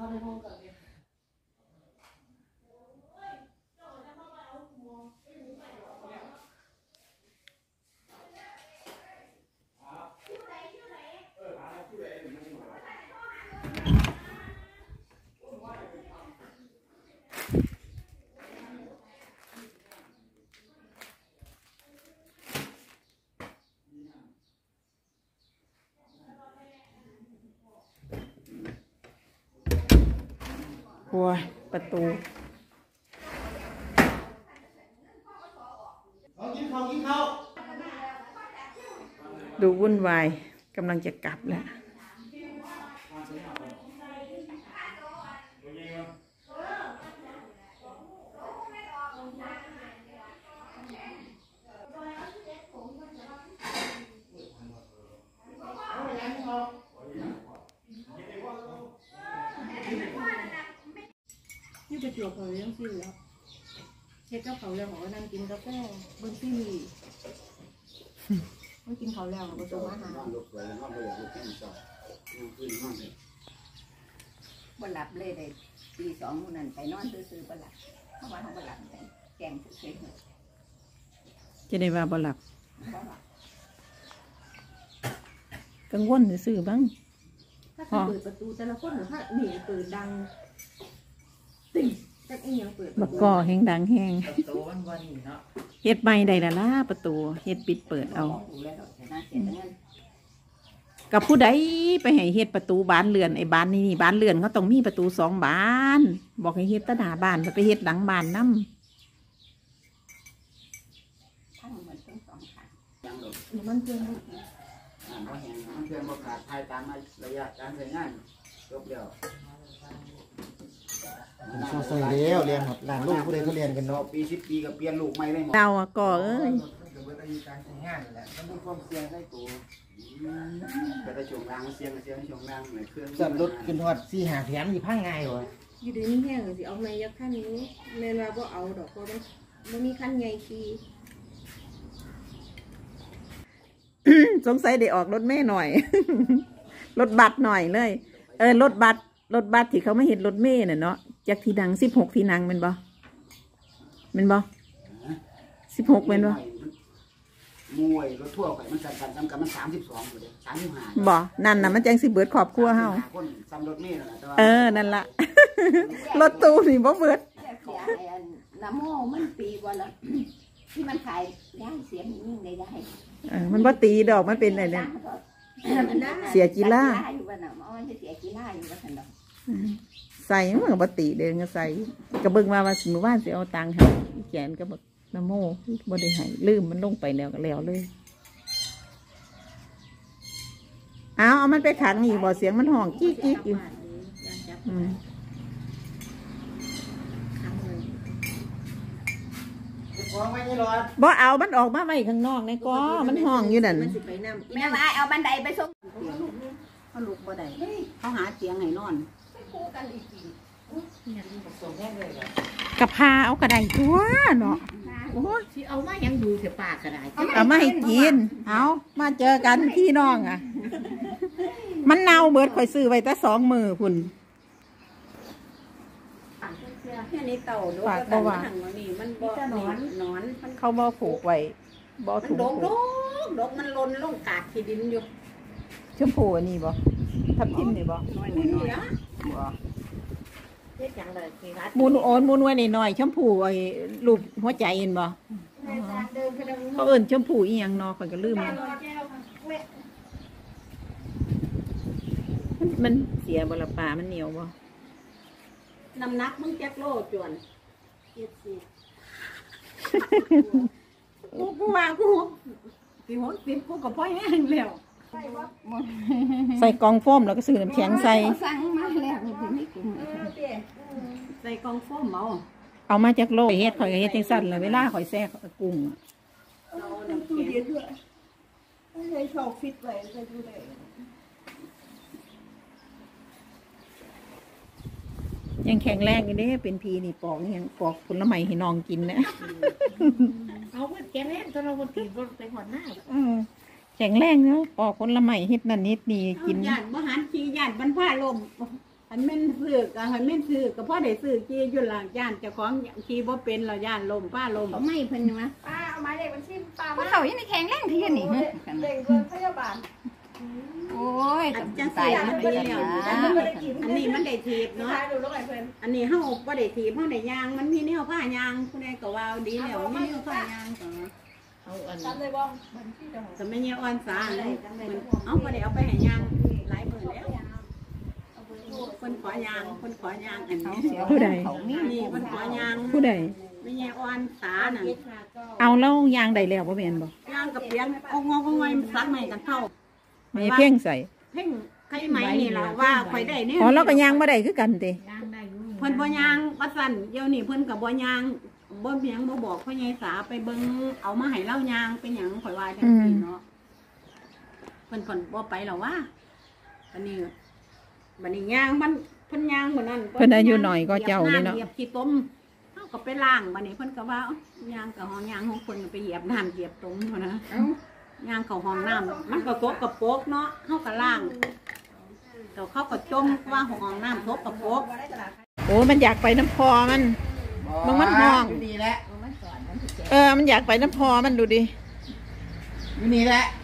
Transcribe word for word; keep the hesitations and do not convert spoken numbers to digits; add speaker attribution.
Speaker 1: โอ้ยประตูดูวุ่นวายกำลังจะกลับแล้ว
Speaker 2: นี่ไปจวบเขาเลี้ยงซิ่แล้วเฮ็ดกับเขาแล้วเขาก็นั่งกินกาแฟเบิ้งซีรีส์มันกินเขาแล้วเขาก็ส่งอาหารบ่หลับเลยได้ตีสองมื้อนั้นไปนอนซื่อๆบ่หลับเพราะว่าเขาบ่หลับแกงเฉยๆ
Speaker 1: จะได้ว่าบ่หลับกังวลซื่อบ้าง
Speaker 2: ถ้าเปิดประตูแต่ละคนถ้าหนีเปิดดังติ่งแต่อีหยังเปิด
Speaker 1: บักก่อแห้งดังแห้งเฮ็ดใหม่ได้ละล่ะประตูเฮ็ดปิดเปิดเอากับผู้ใดไปให้เฮ็ดประตูบ้านเรือนไอ้บ้านนี่นี่บ้านเรือนเขาต้องมีประตูสองบานบอกให้เฮ็ดตะหน้าบ้านไปเฮ็ดหลังบ้านนำ
Speaker 2: มันเกิน
Speaker 3: มันเพื่อนบอกขาดทายตามระยะการใช้งานจบเดียว
Speaker 4: เขาใส่แล้วเรียนหมดหลานลูกผู้ใดเขาเรียนกันเนาะ
Speaker 3: ปีสิบปีกับเปลี่ยนลูกไม่ได้หมด
Speaker 1: เราอะก่อเอ้ย
Speaker 4: การใช้งานแหละ
Speaker 3: มันมีความเสี่ยงได้ตัวแต่ถ้าช่วงล่างมันเสี่ยงเสี่ยงช่วงล่างในเครื่อง
Speaker 4: สั่นรถขึ้นทอดสี่หาแถมยี่พังไงวะ
Speaker 2: อยู่เดี๋ยวนี้แห้งสิเอาในยักษ์ขั้นนี้แม่ว่าบ่เอาดอกเพราะมันมันมีขั้นใหญ่ขี่
Speaker 1: สงสัยได้ออกรถแม่หน่อย รถบัสหน่อยเลยเออรถบัสรถบัสที่เขาไม่เห็นรถเมย์น่ะเนาะจากที่นั่งสิบหกที่นั่งเป็นบ่เป็นบ่สิบหกเป็นบ่
Speaker 3: มวยรถทั่วไปมันสั่นๆจำกันมันสามสิบสองเลยสามสิบห้า
Speaker 1: บ่นั่นน่ะมันจังสิเบิดครอบครัวเฮา
Speaker 3: ซ้ำรถเมย์นั่นแหละ
Speaker 1: เออนั่นล่ะ รถตู้นี่บ่เบิด
Speaker 2: น้ำโม่มันปีกว่าแล้วที่มันขายได้เสียงนิ่งได้ได้
Speaker 1: เออมันบ่ตีดอกมันเป็นอะไรเนี่ยเสียกีฬาใส่มันก็บ่ตีเดินก็ใส่กระเบื้องมาว่าสมมติว่าสิเอาตังค์ให้แขนก็บอกน้ำโม่บ่ได้ให้ลืมมันลงไปแล้วก็แล้วเลยเอาเอามันไปขังอีกบ่เสียงมันห้องกิ๊กกิ๊กอยู่บ่เอามันออกมาไว้ข้างนอกในก้อมันห้องอยู่นั่น
Speaker 2: แม่ว่าเอาบันไดไปส่งเขาลุกบ่ได้เขาหาเตียงให้นอน
Speaker 1: กับพาเอากระไดตัวเนาะ
Speaker 2: โอ้ที่เอามายังดูเสียปากกระได
Speaker 1: เอามาให้กินเอามาเจอกันพี่น้องอ่ะมันเน่าเบิดข่อยซื้อไว้แต่สองมือคุณ
Speaker 2: แค่นี้เต่าดู
Speaker 1: ปากบ่ว่า
Speaker 2: นี่มันบ่นอนนอน
Speaker 1: เขาบ่ผูกไว้บ่ถูก
Speaker 2: ดกดกดกมันลนลงกาดที่ดินอยู่
Speaker 1: ชมพูอันนี้บ่ทับทิมนี่บ่
Speaker 2: น้อยน้อยนะบ่เฮ็ดจังเลยสิครับ
Speaker 1: มูนโอนมูนไว้หน่อยๆชมพูไอ้รูปหัวใจเห็นบ่เขาเอิ้นชมพูอีหยังเนาะข่อยก็ลืมมันเสียบ่ละปลามันเหนียวบ่
Speaker 2: น้ำหนักมึงแจ็คโลจวนเจ็ดสิบกูกูว่ากูสี่หกสิบกูกับพ่อแห้งแล้ว
Speaker 1: ใส่กองโฟมแล้วก็ซื้อน้ำแข็งใส่
Speaker 2: สั่งมาแล้วไม่กินใส่กองโฟมเอา
Speaker 1: เอามาจากโลเฮ็ดข่อยเฮ็ดจังซั่นเลยเวลาข่อยแซ่กุ้ง
Speaker 2: เอาน้ำตู้เย็นด้วยใส่ช่องฟิตไว้ใส่ดูได้
Speaker 1: ยังแข็งแรงอยู่เด้เป็นพีนี่ปอกยังปอกผลไม้ให้น้องกินนะ
Speaker 2: เอาไปแกงแรงตอนเราคนตีไปหัวหน้า
Speaker 1: แข็งแรงเนาะปอกผลไม้เฮ็ดนั่นนิดนี่กิน
Speaker 2: ย่านมหันทีย่านบรรพาลม
Speaker 5: อันแม่นซื้อก็หันแม่นซื้อก็พอได้ซื้อขี่อยู่หลังย่านเจ้าของขี่บ่เป็นเราย่านลมป้าลม
Speaker 2: เขาไม่เพิ่นนะ
Speaker 6: ป้าเอาไม้เด็กบัญชีป้า
Speaker 2: ผู้
Speaker 6: มา
Speaker 2: เฒ่ายังในแข็งแรงที่นี่
Speaker 6: เด็กเกินพยาบาล
Speaker 2: โอ้ย
Speaker 5: อันจัง
Speaker 2: ตา
Speaker 5: ซี่
Speaker 2: ย
Speaker 5: มั
Speaker 2: มัน น
Speaker 5: ดี
Speaker 2: ดี
Speaker 5: แล้ว
Speaker 2: แล้ว
Speaker 5: อันนี้มันได้ถีบ
Speaker 6: เนาะ
Speaker 5: เนาะ
Speaker 6: ดูลูกไอ้เพิ่น
Speaker 5: อันนี้เฮาบ่ได้ถีบเฮาได้ย่างมันมีแนวผ้ายางผู้ใดก็ว่าดีแล้วมีแนวผ้ายางก็
Speaker 1: เอาอัน
Speaker 6: จำเลยบ่บัญชีเจ้า
Speaker 5: ก็ไม่เนี่ยอ่อนสาเลยมันเอาบ่ได้เอาไปให้ย่างหลายมื้อแล้วคนขอยางคนขอยางอันนี้
Speaker 1: ผู้ใด
Speaker 5: นี่คนขอยาง
Speaker 1: ผู้ใด
Speaker 5: ไม่เนี่ยอ่อนสาน่ะ
Speaker 1: เอาแล้วยางได้แล้วบ่แม่นบ่
Speaker 5: ย่างกับเปียงเอางอกเอาไว้ซักใหม่กันเท่า
Speaker 1: แม่เพ่งใส่
Speaker 5: เพ่งใครไหมนี่ล่ะว่าข่อยได้เนี่ย
Speaker 1: อ๋อแล้วก็ยางบ่ได้คือกันติ
Speaker 5: เพิ่นบ่ยางว่าซั่นเดี๋ยวนี้เพิ่นก็บ่ยางบ่เพียงบ่บอกพ่อใหญ่สาไปเบิ่งเอามาให้เล่ายางเป็นหยังข่อยว่าจังซี่เนาะเพิ่นเพิ่นบ่ไปแล้วว่าบัดนี้บัดนี้ยางมันเพิ่นยางเหมือนนั้น
Speaker 1: เพิ่นอายุน้อยก็เจ้านี่เนาะ
Speaker 5: เหยียบขี้ต้มเฮาก็ไปล้างบัดนี้เพิ่นก็ว่าเอ้ายางกับห้องยางของเพิ่นก็ไปเหยียบน้ำเหยียบตมเท่านะยางเข้าห้องน้ำมันก็ตกกระโปกเนาะเฮาก็ล้างแต่เขาก็จมว่าห้องน้ำตกกระโปก
Speaker 1: โอ้มันอยากไปน้ำพอมัน มึงมันห่วง
Speaker 4: อยู่นี่แหละ
Speaker 1: เออมันอยากไปน้ำพอมันดูดิ
Speaker 4: อยู่นี่แหละ